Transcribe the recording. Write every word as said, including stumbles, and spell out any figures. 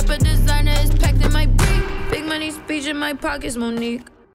but designer is packed in my brief. Big money speech in my pockets, Monique.